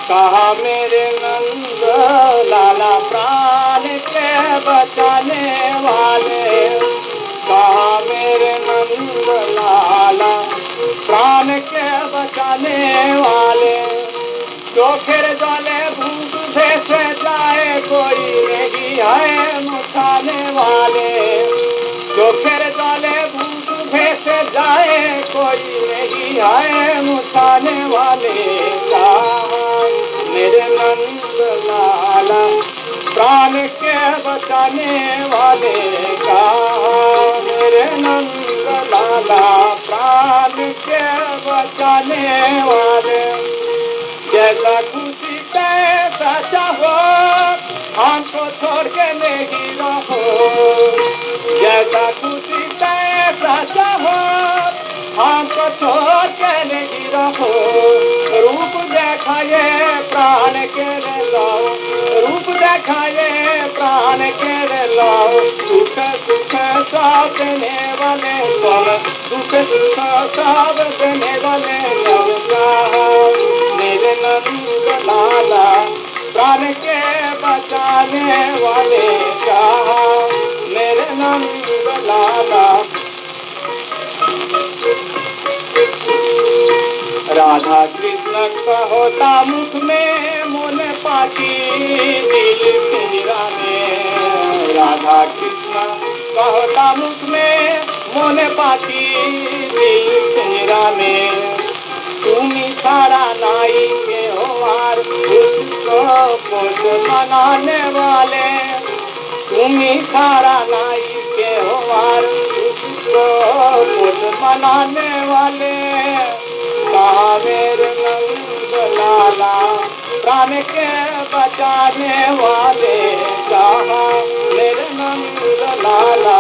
कहा मेरे नंद लाला प्राण के बचाने वाले, कहा मेरे नंद लाला प्राण के बचाने वाले। जो फिर जले भूख से जाए कोई नहीं है मुझाने वाले, जो फिर जले भूख से जाए कोई नहीं है मुझाने वाले। कहा मेरे नंद लाला प्राण के बचाने वाले, कहा मेरे नंद लाला प्राण के बचाने वाले। जैसा खुशी कैसा चाहो हमको छोड़ के नहीं रहो, जैसा खुशी कैसा चाहो हमको छोड़ के नहीं रहो। रूप देखाए प्राण के लाओ, रूप देखाए प्राण के लाओ। सुख सुख सब देने वाले सब, सुख सुख सब देने वाले सब। कहा मेरे नंद लाला प्राण के बचाने वाले, कहा मेरे नंद लाला। राधा कृष्ण कहोता मुख में मोन पाती दिल पिंजरा में, राधा कृष्ण कहोता मुख में मोन पाती दिल पिंजरा में। तुम्ही सारा नाई के होवार उसको पोष मनाने वाले, तुम्ही सारा नाई के होवार उसको पोष मनाने वाले। कहा मेरे नंद लाला प्राण के बचाने वाले, कहा मेरे नंद लाला।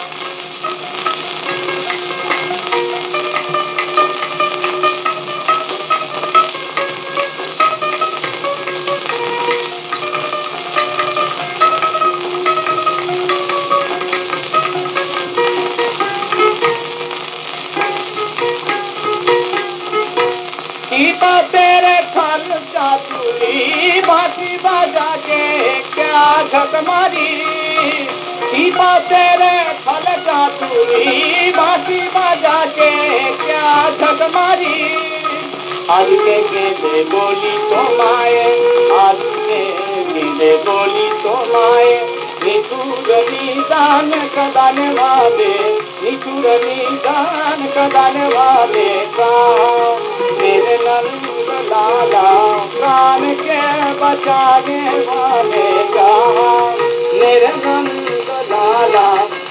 सीता तेरे फल चातुरी बांसी बजा के क्या झक मारी, सीता तेरे फल चातुरी बांसी बजा के क्या झक मारी। आज के गेंदे बोली तो माए, आज के गेंदे बोली तो माए। निठुर निदान कदाने वाले, निठुर निदान कदाने वाले। कहा मेरे नंद लाला प्राण के बचाने वाले, कहा मेरे नंद लाला